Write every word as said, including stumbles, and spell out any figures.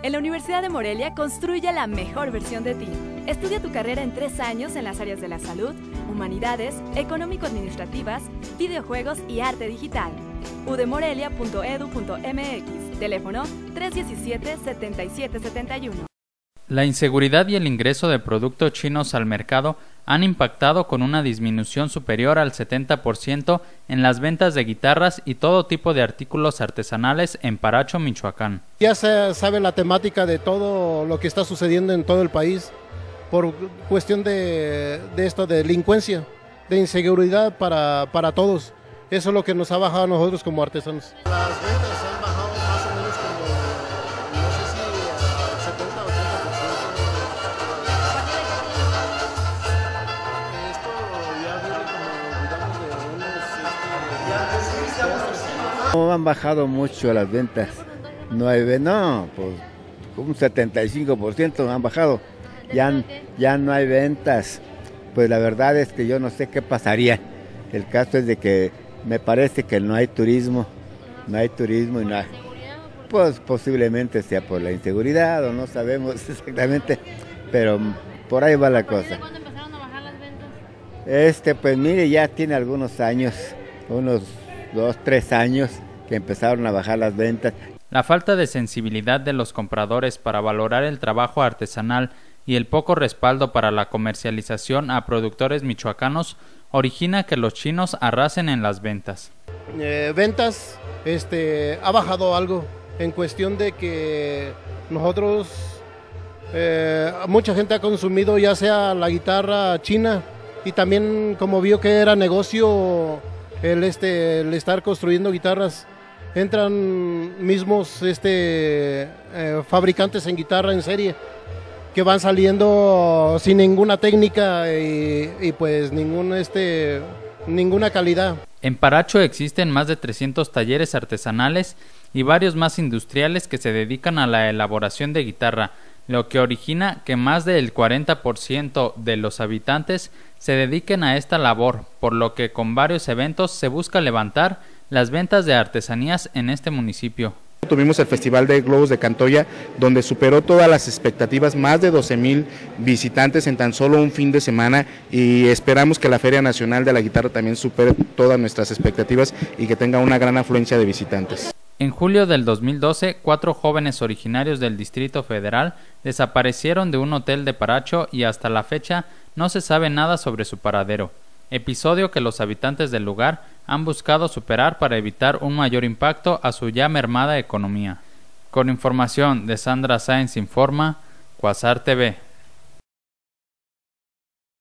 En la Universidad de Morelia construye la mejor versión de ti. Estudia tu carrera en tres años en las áreas de la salud, humanidades, económico-administrativas, videojuegos y arte digital. u d morelia punto e d u punto m x, teléfono tres uno siete, siete siete siete uno. La inseguridad y el ingreso de productos chinos al mercado han impactado con una disminución superior al setenta por ciento en las ventas de guitarras y todo tipo de artículos artesanales en Paracho, Michoacán. Ya se sabe la temática de todo lo que está sucediendo en todo el país por cuestión de, de esto, de delincuencia, de inseguridad para, para todos. Eso es lo que nos ha bajado a nosotros como artesanos. Las ventas han bajado más o menos como, no sé si setenta o ochenta por ciento. Esto ya viene como, digamos, de unos... No han bajado mucho las ventas. No, hay, no pues un setenta y cinco por ciento han bajado. Ya, ya no hay ventas. Pues la verdad es que yo no sé qué pasaría. El caso es de que me parece que no hay turismo, no hay turismo y no hay, pues posiblemente sea por la inseguridad o no sabemos exactamente, pero por ahí va la cosa. ¿Cuándo empezaron a bajar las ventas? Este, pues mire, ya tiene algunos años, unos dos, tres años que empezaron a bajar las ventas. La falta de sensibilidad de los compradores para valorar el trabajo artesanal y el poco respaldo para la comercialización a productores michoacanos origina que los chinos arrasen en las ventas. Eh, ventas, este, ha bajado algo en cuestión de que nosotros, eh, mucha gente ha consumido ya sea la guitarra china y también como vio que era negocio el, este, el estar construyendo guitarras, entran mismos este, eh, fabricantes en guitarra en serie que van saliendo sin ninguna técnica y, y pues ningún, este, ninguna calidad. En Paracho existen más de trescientos talleres artesanales y varios más industriales que se dedican a la elaboración de guitarra, lo que origina que más del cuarenta por ciento de los habitantes se dediquen a esta labor, por lo que con varios eventos se busca levantar las ventas de artesanías en este municipio. Tuvimos el Festival de Globos de Cantoya, donde superó todas las expectativas, más de doce mil visitantes en tan solo un fin de semana, y esperamos que la Feria Nacional de la Guitarra también supere todas nuestras expectativas y que tenga una gran afluencia de visitantes. En julio del dos mil doce, cuatro jóvenes originarios del Distrito Federal desaparecieron de un hotel de Paracho y hasta la fecha no se sabe nada sobre su paradero, episodio que los habitantes del lugar han buscado superar para evitar un mayor impacto a su ya mermada economía. Con información de Sandra Sáenz Informa, Quasar T V.